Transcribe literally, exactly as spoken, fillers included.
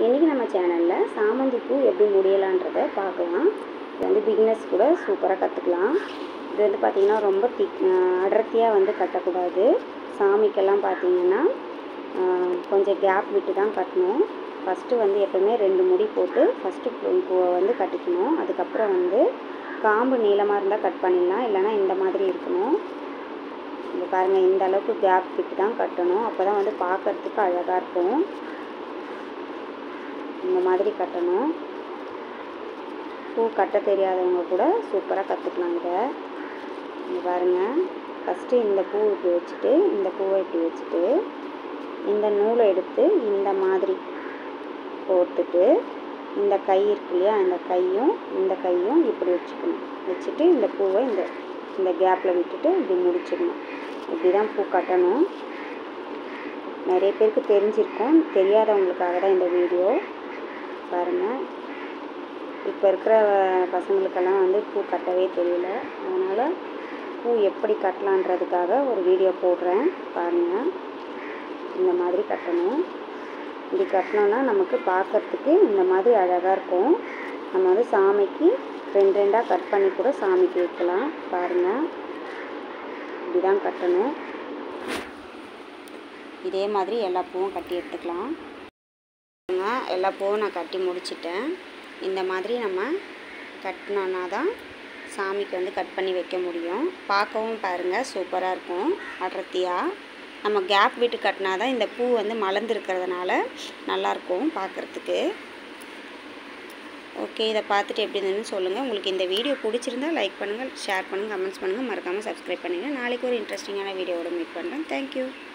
இன்றைக்கி நம்ம சேனலில் சாமந்தி பூ எப்படி முடியலான்றதை பார்க்கலாம். இது வந்து பிகினர்ஸ் கூட சூப்பராக கற்றுக்கலாம். இது வந்து பார்த்திங்கன்னா ரொம்ப திக் அடர்த்தியாக வந்து கட்டக்கூடாது. சாமிக்கெல்லாம் பார்த்திங்கன்னா கொஞ்சம் கேப் விட்டு தான் கட்டணும். ஃபஸ்ட்டு வந்து எப்போவுமே ரெண்டு முடி போட்டு ஃபஸ்ட்டு பூவை வந்து கட்டிக்கணும். அதுக்கப்புறம் வந்து காம்பு நீளமாக இருந்தால் கட் பண்ணிடலாம், இல்லைனா இந்த மாதிரி இருக்கணும். இது பாருங்கள், இந்த அளவுக்கு கேப் விட்டு தான் கட்டணும். அப்போ தான் வந்து பார்க்குறதுக்கு அழகாக இருக்கும். இந்த மாதிரி கட்டணும். பூ கட்ட தெரியாதவங்க கூட சூப்பராக கற்றுக்கலாம். இதை இங்கே பாருங்கள், ஃபஸ்ட்டு இந்த பூ இப்படி வச்சுட்டு இந்த பூவை இப்படி வச்சுட்டு இந்த நூலை எடுத்து இந்த மாதிரி போட்டுட்டு இந்த கை இருக்கு இல்லையா, இந்த கையும் இந்த கையும் இப்படி வச்சுக்கணும். வச்சுட்டு இந்த பூவை இந்த இந்த கேப்பில் விட்டுட்டு இப்படி முடிச்சிடணும். இப்படி தான் பூ கட்டணும். நிறைய பேருக்கு தெரிஞ்சிருக்கும், தெரியாதவங்களுக்காக தான் இந்த வீடியோ. பாருங்கள், இப்போ இருக்கிற பசங்களுக்கெல்லாம் வந்து பூ கட்டவே தெரியல. அதனால் பூ எப்படி கட்டலான்றதுக்காக ஒரு வீடியோ போடுறேன். பாருங்கள், இந்த மாதிரி கட்டணும். இப்படி கட்டினோன்னா நமக்கு பார்க்குறதுக்கு இந்த மாதிரி அழகாக இருக்கும். நம்ம வந்து சாமிக்கு ரெண்டு ரெண்டாக கட் பண்ணி கூட சாமிக்கு வைக்கலாம். பாருங்கள், இப்படி தான் கட்டணும். இதே மாதிரி எல்லா பூவும் கட்டி எடுத்துக்கலாம். எல்லா பூவும் நான் கட்டி முடிச்சிட்டேன். இந்த மாதிரி நம்ம கட்டினோன்னா தான் சாமிக்கு வந்து கட் பண்ணி வைக்க முடியும். பார்க்கவும் பாருங்கள் சூப்பராக இருக்கும், அடர்த்தியாக. நம்ம கேப் விட்டு கட்டினா தான் இந்த பூ வந்து மலர்ந்துருக்கிறதுனால நல்லாயிருக்கும் பார்க்குறதுக்கு. ஓகே, இதை பார்த்துட்டு எப்படி இருந்ததுன்னு சொல்லுங்கள். உங்களுக்கு இந்த வீடியோ பிடிச்சிருந்தால் லைக் பண்ணுங்கள், ஷேர் பண்ணுங்கள், கமெண்ட்ஸ் பண்ணுங்கள், மறக்காமல் சப்ஸ்கிரைப் பண்ணுங்கள். நாளைக்கு ஒரு இன்ட்ரெஸ்டிங்கான வீடியோவோட மீட் பண்ணுறேன். தேங்க்யூ.